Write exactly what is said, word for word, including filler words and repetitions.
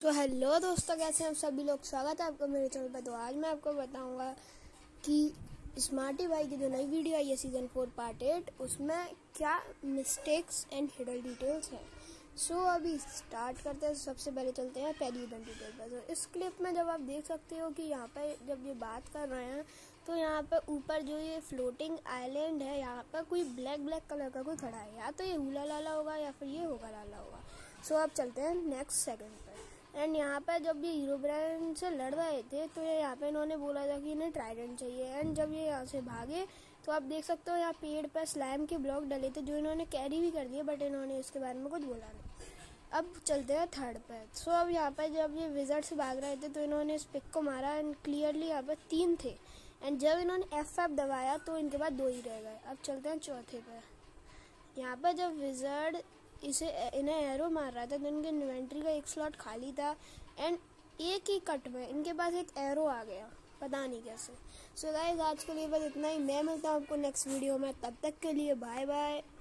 तो हेलो दोस्तों, कैसे हैं आप सभी लोग। स्वागत है आपका मेरे चैनल पर। तो आज मैं आपको बताऊंगा कि स्मार्टी भाई की जो नई वीडियो आई है सीजन फोर पार्ट एट, उसमें क्या मिस्टेक्स एंड हिडन डिटेल्स हैं। सो so, अभी स्टार्ट करते हैं। सबसे पहले चलते हैं पहली हिडन डिटेल पर। तो इस क्लिप में जब आप देख सकते हो कि यहाँ पर जब ये बात कर रहे हैं तो यहाँ पर ऊपर जो ये फ्लोटिंग आइलैंड है, यहाँ पर कोई ब्लैक ब्लैक कलर का कोई खड़ा है। या तो ये हुला लाला होगा या फिर ये होगा लाला होगा। सो so, अब चलते हैं नेक्स्ट सेकंड पर। एंड यहाँ पर जब ये हीरो ब्रांड से लड़ रहे थे तो ये यहाँ पे इन्होंने बोला था कि इन्हें ट्राइडेंट चाहिए। एंड जब ये यहाँ से भागे तो आप देख सकते हो यहाँ पेड़ पर स्लाइम के ब्लॉक डले थे जो इन्होंने कैरी भी कर दिए, बट इन्होंने इसके बारे में कुछ बोला नहीं। अब चलते हैं थर्ड पर। सो अब यहाँ पर जब ये विज़र्ड से भाग रहे थे तो इन्होंने इस पिक को मारा एंड क्लियरली यहाँ पर तीन थे। एंड जब इन्होंने एफ एफ दबाया तो इनके बाद दो ही रह गए। अब चलते हैं चौथे पर। यहाँ पर जब विज़र्ड इसे इन्हें एरो मार रहा था तो इनके इन्वेंट्री का एक स्लॉट खाली था एंड एक ही कट में इनके पास एक एरो आ गया, पता नहीं कैसे। सो गाइस, आज के लिए बस इतना ही। मैं मिलता हूँ आपको नेक्स्ट वीडियो में। तब तक के लिए बाय बाय।